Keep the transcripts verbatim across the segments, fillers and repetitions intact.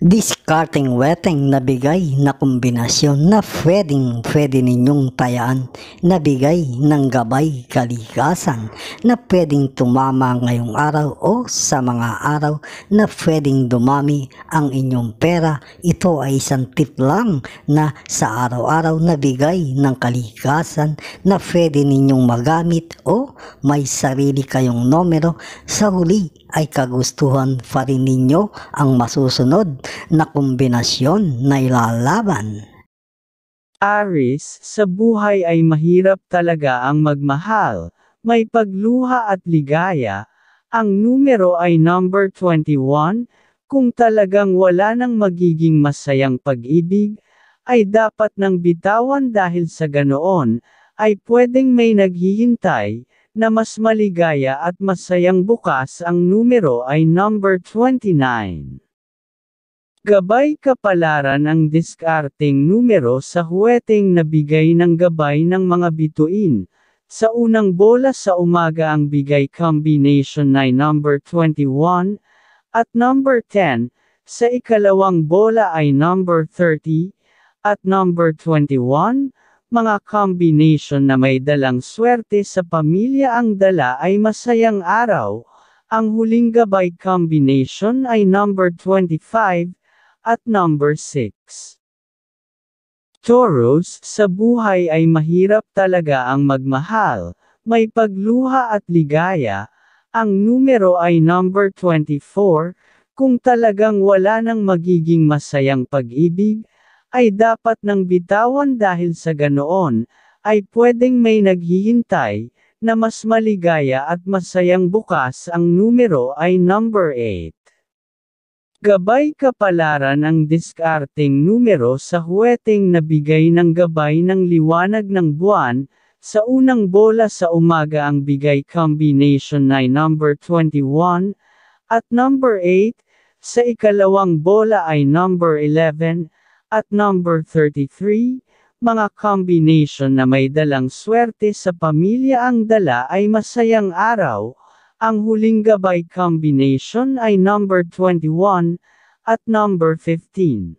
Discarding weteng na bigay na kombinasyon na pwedeng pwede ninyong tayaan na bigay ng gabay kalikasan na pwedeng tumama ngayong araw o sa mga araw na pwedeng dumami ang inyong pera. Ito ay isang tip lang na sa araw-araw na bigay ng kalikasan na pwede ninyong magamit o may sarili kayong numero. Sa huli ay kagustuhan pa rin ninyo ang masusunod na kombinasyon na ilalaban. Aries, sa buhay ay mahirap talaga ang magmahal, may pagluha at ligaya. Ang numero ay number twenty-one, kung talagang wala nang magiging masayang pag-ibig, ay dapat nang bitawan dahil sa ganoon, ay pwedeng may naghihintay, na mas maligaya at masayang bukas. Ang numero ay number twenty-nine. Gabay kapalaran ang diskarteng numero sa huweteng nabigay ng gabay ng mga bituin. Sa unang bola sa umaga ang bigay combination ay number twenty-one, at number ten, sa ikalawang bola ay number thirty, at number twenty-one, mga combination na may dalang swerte sa pamilya. Ang dala ay masayang araw. Ang huling gabay combination ay number twenty-five, at number six. Taurus, sa buhay ay mahirap talaga ang magmahal, may pagluha at ligaya. Ang numero ay number twenty-four, kung talagang wala nang magiging masayang pag-ibig, ay dapat nang bitawan dahil sa ganoon, ay pwedeng may naghihintay, na mas maligaya at masayang bukas. Ang numero ay number eight. Gabay kapalaran ang diskarteng numero sa huweteng nabigay ng gabay ng liwanag ng buwan. Sa unang bola sa umaga ang bigay combination ay number twenty-one, at number eight, sa ikalawang bola ay number eleven, at number thirty-three, mga combination na may dalang swerte sa pamilya. Ang dala ay masayang araw. Ang huling gabay combination ay number twenty-one, at number fifteen.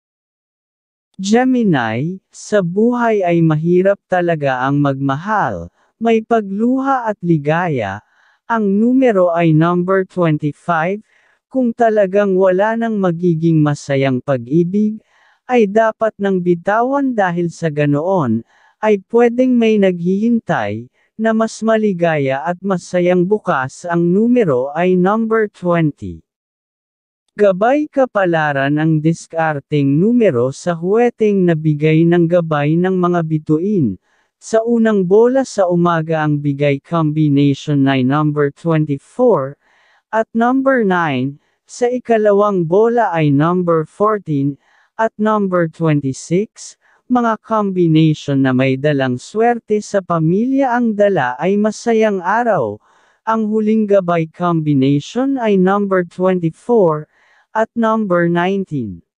Gemini, sa buhay ay mahirap talaga ang magmahal, may pagluha at ligaya. Ang numero ay number twenty-five, kung talagang wala nang magiging masayang pag-ibig, ay dapat nang bitawan dahil sa ganoon, ay pwedeng may naghihintay, na mas maligaya at masayang bukas. Ang numero ay number twenty. Gabay kapalaran ang diskarteng numero sa huweteng nabigay ng gabay ng mga bituin. Sa unang bola sa umaga ang bigay combination ay number twenty-four, at number nine, sa ikalawang bola ay number fourteen, at number twenty-six, mga combination na may dalang swerte sa pamilya. Ang dala ay masayang araw. Ang huling gabay combination ay number twenty-four, at number nineteen.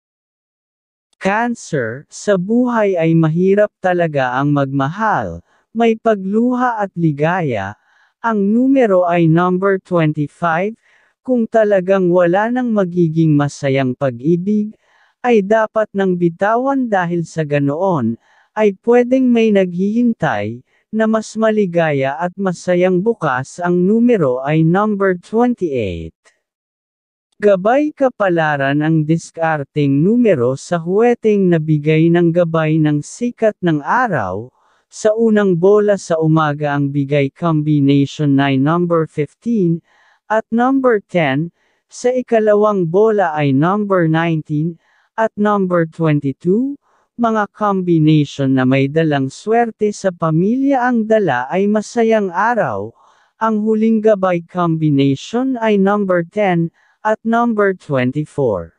Cancer, sa buhay ay mahirap talaga ang magmahal, may pagluha at ligaya. Ang numero ay number twenty-five, kung talagang wala nang magiging masayang pag-ibig, ay dapat nang bitawan dahil sa ganoon, ay pwedeng may naghihintay, na mas maligaya at masayang bukas. Ang numero ay number twenty-eight. Gabay kapalaran ang diskarteng numero sa huweteng nabigay ng gabay ng sikat ng araw. Sa unang bola sa umaga ang bigay combination ay number fifteen, at number ten, sa ikalawang bola ay number nineteen, at number twenty-two, mga combination na may dalang swerte sa pamilya. Ang dala ay masayang araw. Ang huling gabay combination ay number ten, at number twenty-four.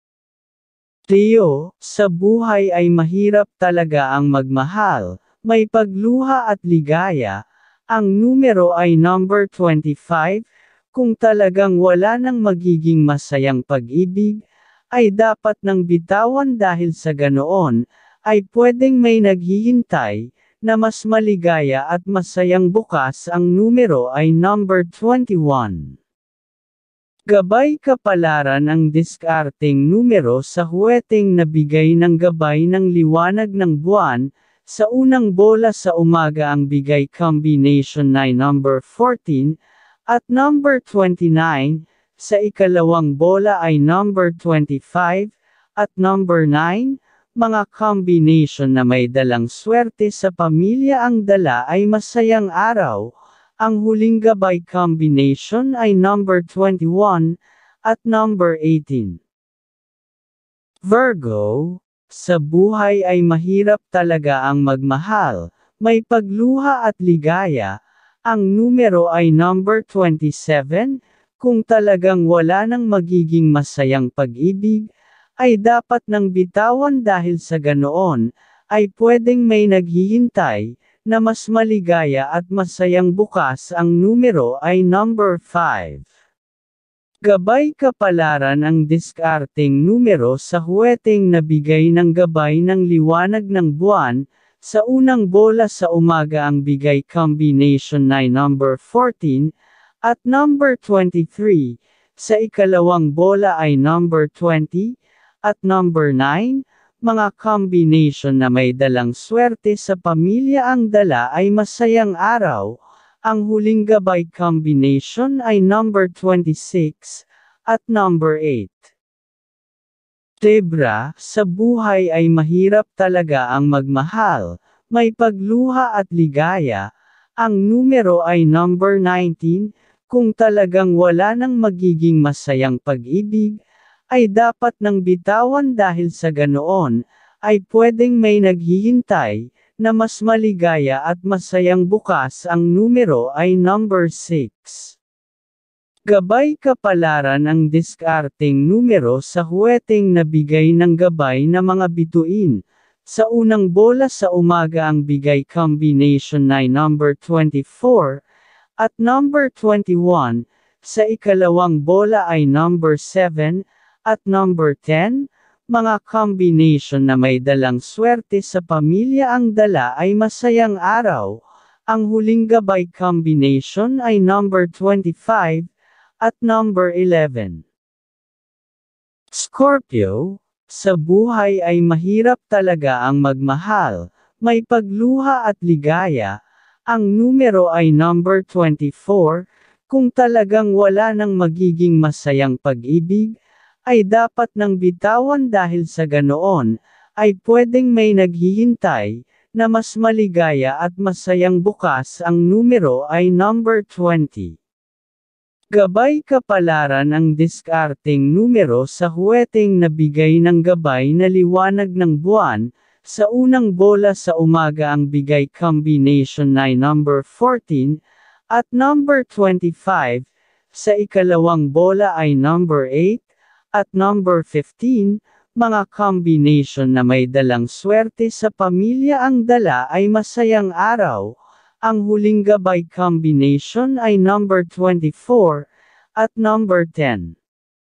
Leo, sa buhay ay mahirap talaga ang magmahal, may pagluha at ligaya. Ang numero ay number twenty-five, kung talagang wala nang magiging masayang pag-ibig, ay dapat nang bitawan dahil sa ganoon, ay pwedeng may naghihintay, na mas maligaya at masayang bukas. Ang numero ay number twenty-one. Gabay kapalaran ang diskarteng numero sa huweteng nabigay ng gabay ng liwanag ng buwan. Sa unang bola sa umaga ang bigay combination ay number fourteen at number twenty-nine, sa ikalawang bola ay number twenty-five at number nine. Mga combination na may dalang swerte sa pamilya ang dala ay masayang araw. Ang huling gabay combination ay number twenty-one at number eighteen. Virgo, sa buhay ay mahirap talaga ang magmahal, may pagluha at ligaya. Ang numero ay number twenty-seven, kung talagang wala nang magiging masayang pag-ibig, ay dapat nang bitawan dahil sa ganoon, ay pwedeng may naghihintay, na mas maligaya at masayang bukas. Ang numero ay number five. Gabay kapalaran ang diskarteng numero sa huweteng nabigay ng gabay ng liwanag ng buwan. Sa unang bola sa umaga ang bigay combination ay number fourteen at number twenty-three. Sa ikalawang bola ay number twenty at number nine. Mga combination na may dalang swerte sa pamilya ang dala ay masayang araw. Ang huling gabay combination ay number twenty-six at number eight. Libra, sa buhay ay mahirap talaga ang magmahal, may pagluha at ligaya. Ang numero ay number nineteen, kung talagang wala nang magiging masayang pag-ibig, ay dapat nang bitawan dahil sa ganoon, ay pwedeng may naghihintay, na mas maligaya at masayang bukas. Ang numero ay number six. Gabay kapalaran ang diskarteng numero sa huweteng nabigay ng gabay na mga bituin. Sa unang bola sa umaga ang bigay combination ay number twenty-four at number twenty-one. Sa ikalawang bola ay number seven at number ten, mga combination na may dalang swerte sa pamilya ang dala ay masayang araw. Ang huling gabay combination ay number twenty-five at number eleven. Scorpio, sa buhay ay mahirap talaga ang magmahal, may pagluha at ligaya. Ang numero ay number twenty-four, kung talagang wala nang magiging masayang pag-ibig, ay dapat nang bitawan dahil sa ganoon, ay pwedeng may naghihintay, na mas maligaya at masayang bukas. Ang numero ay number twenty. Gabay kapalaran ang diskarteng numero sa huweteng nabigay ng gabay na liwanag ng buwan. Sa unang bola sa umaga ang bigay combination ay number fourteen at number twenty-five. Sa ikalawang bola ay number eight at number fifteen, mga combination na may dalang swerte sa pamilya ang dala ay masayang araw. Ang huling gabay combination ay number twenty-four at number ten.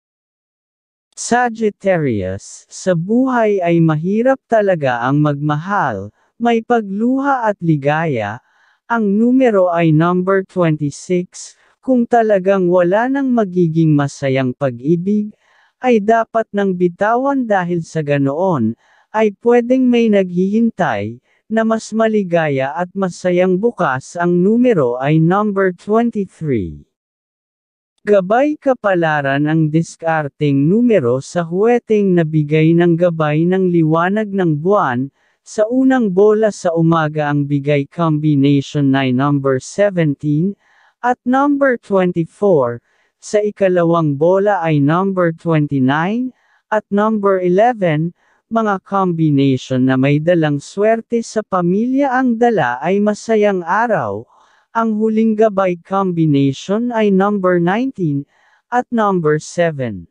Sagittarius, sa buhay ay mahirap talaga ang magmahal, may pagluha at ligaya. Ang numero ay number twenty-six, kung talagang wala nang magiging masayang pag-ibig, ay dapat nang bitawan dahil sa ganoon, ay pwedeng may naghihintay, na mas maligaya at masayang bukas. Ang numero ay number twenty-three. Gabay kapalaran ang diskarteng numero sa huweteng nabigay ng gabay ng liwanag ng buwan. Sa unang bola sa umaga ang bigay combination ay number seventeen at number twenty-four. Sa ikalawang bola ay number twenty-nine at number eleven, mga combination na may dalang swerte sa pamilya ang dala ay masayang araw. Ang huling gabay combination ay number nineteen at number seven.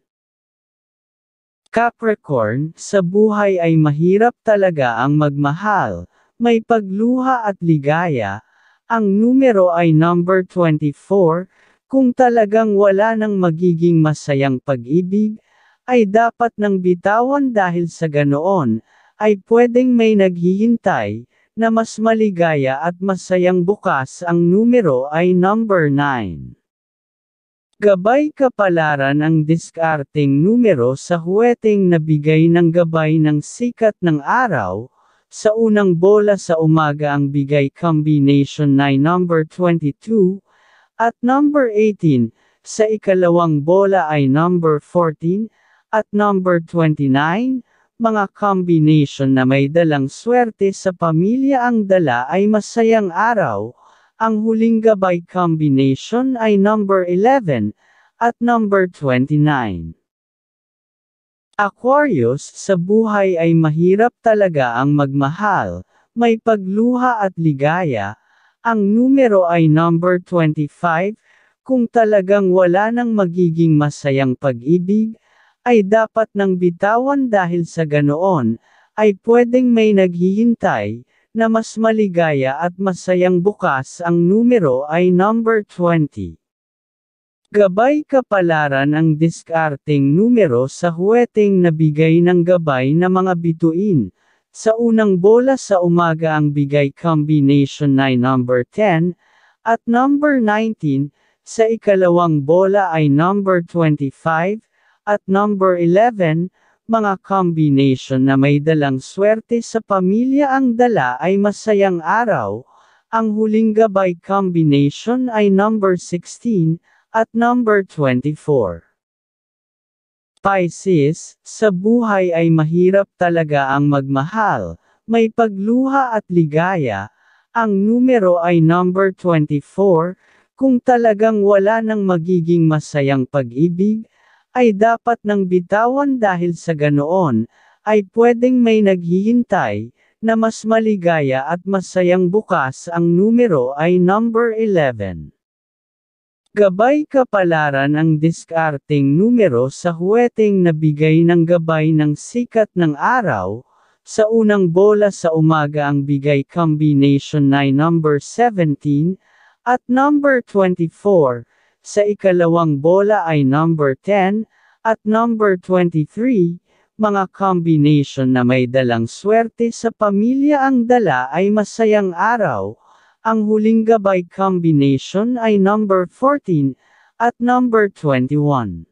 Capricorn, sa buhay ay mahirap talaga ang magmahal, may pagluha at ligaya. Ang numero ay number twenty-four, kung talagang wala nang magiging masayang pag-ibig, ay dapat nang bitawan dahil sa ganoon, ay pwedeng may naghihintay, na mas maligaya at masayang bukas. Ang numero ay number nine. Gabay kapalaran ang diskarteng numero sa huweteng nabigay ng gabay ng sikat ng araw. Sa unang bola sa umaga ang bigay combination ay number twenty-two at number eighteen, sa ikalawang bola ay number fourteen at number twenty-nine. Mga combination na may dalang swerte sa pamilya ang dala ay masayang araw. Ang huling gabay combination ay number eleven at number twenty-nine. Aquarius, sa buhay ay mahirap talaga ang magmahal, may pagluha at ligaya. Ang numero ay number twenty-five, kung talagang wala nang magiging masayang pag-ibig, ay dapat nang bitawan dahil sa ganoon, ay pwedeng may naghihintay, na mas maligaya at masayang bukas. Ang numero ay number twenty. Gabay kapalaran ang diskarteng numero sa huweteng nabigay ng gabay na mga bituin. Sa unang bola sa umaga ang bigay combination ay number ten at number nineteen, sa ikalawang bola ay number twenty-five at number eleven. Mga combination na may dalang swerte sa pamilya ang dala ay masayang araw. Ang huling gabay combination ay number sixteen at number twenty-four. Pisces, sa buhay ay mahirap talaga ang magmahal, may pagluha at ligaya. Ang numero ay number twenty-four, kung talagang wala nang magiging masayang pag-ibig, ay dapat nang bitawan dahil sa ganoon, ay pwedeng may naghihintay, na mas maligaya at masayang bukas. Ang numero ay number eleven. Gabay kapalaran ang diskarteng numero sa huweteng nabigay ng gabay ng sikat ng araw. Sa unang bola sa umaga ang bigay combination ay number seventeen at number twenty-four. Sa ikalawang bola ay number ten at number twenty-three. Mga combination na may dalang swerte sa pamilya ang dala ay masayang araw. Ang huling gabay combination ay number fourteen at number twenty-one.